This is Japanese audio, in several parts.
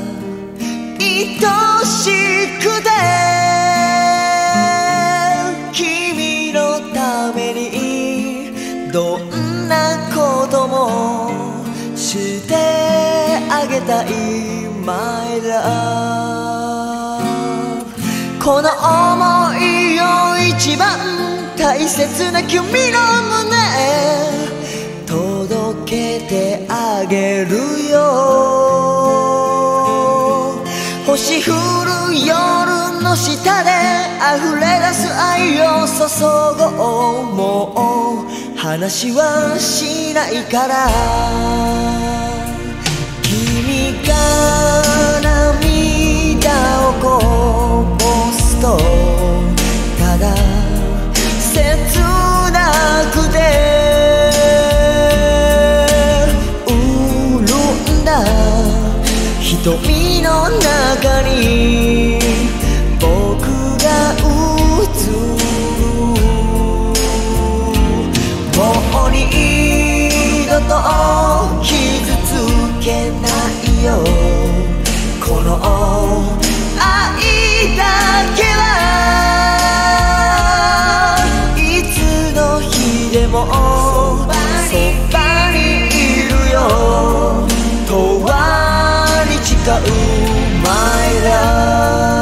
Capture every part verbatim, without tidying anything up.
愛しくて君のためにどんなこともしてあげたい My love この想いを一番大切な君の胸届けてあげるよ星降る夜の下で溢れ出す愛を注ごうもう話はしないから君が涙をこぼすとただ切なくて潤んだ瞳の中に僕が映るもう二度と傷つけないよこの愛だけはいつの日でもそばにいるよ永遠に誓う My love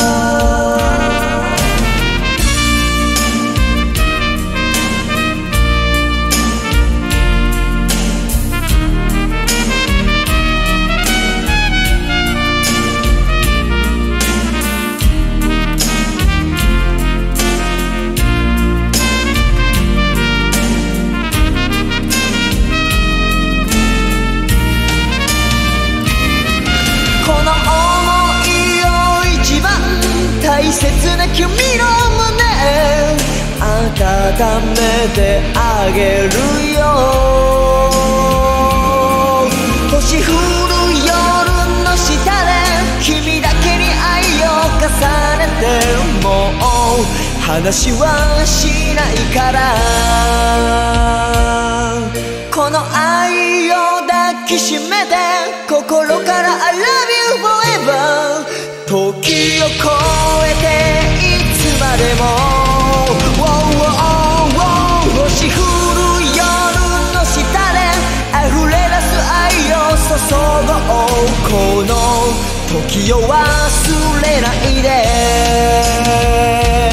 大切な君の胸温めてあげるよ星降る夜の下で君だけに愛を重ねてもう話はしないからこの愛を抱きしめて心から I love you forever 時を超えていつまでも wow, wow, wow 星降る夜の下で溢れ出す愛を注ごうこの時を忘れないで